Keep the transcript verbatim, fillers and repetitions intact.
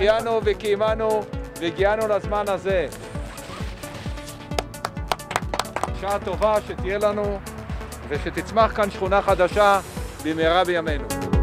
שהחיינו וקיימנו והגיענו לזמן הזה. שעה טובה שתהיה לנו ושתצמח כאן שכונה חדשה במהרה בימינו.